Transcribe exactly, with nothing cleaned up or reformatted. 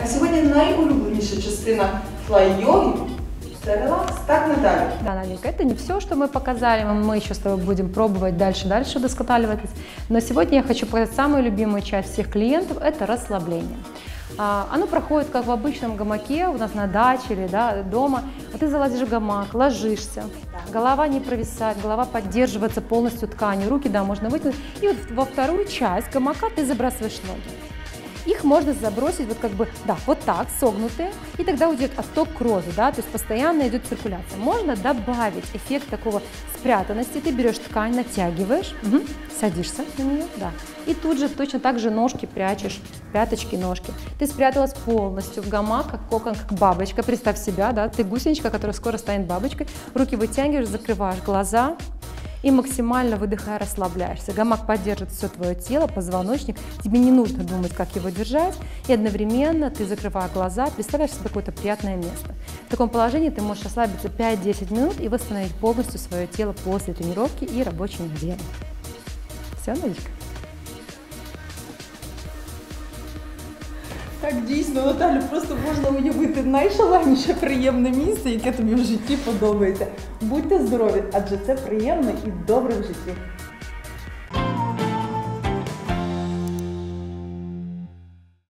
сьогодні найулюбленіша частина флай-йоги – це релакс. Так, Наталья? Да, Наденька, это не все, что мы показали, мы еще с тобой будем пробовать дальше-дальше доскаталиваться. Но сегодня я хочу показать самую любимую часть всех клиентов – это расслабление. Оно проходит как в обычном гамаке, у нас на даче или да, дома. Вот ты залазишь в гамак, ложишься, голова не провисает, голова поддерживается полностью тканью, руки, да, можно вытянуть. И вот во вторую часть гамака ты забрасываешь ноги. Их можно забросить вот как бы, да, вот так, согнутые, и тогда уйдет отток крови, да, то есть постоянно идет циркуляция. Можно добавить эффект такого спрятанности, ты берешь ткань, натягиваешь, угу, садишься на нее, да, и тут же точно так же ножки прячешь, пяточки, ножки. Ты спряталась полностью в гамак, как кокон, как бабочка, представь себя, да, ты гусеничка, которая скоро станет бабочкой, руки вытягиваешь, закрываешь глаза, и максимально выдыхая расслабляешься. Гамак поддержит все твое тело, позвоночник. Тебе не нужно думать, как его держать. И одновременно ты, закрывая глаза, представляешь себе какое-то приятное место. В таком положении ты можешь расслабиться пять-десять минут и восстановить полностью свое тело после тренировки и рабочей недели. Все, Надечка? Так, дійсно, Наталю, просто можна уявити найшаленіше приємне місце, яке тобі в житті подобається. Будьте здорові, адже це приємно і добре в житті.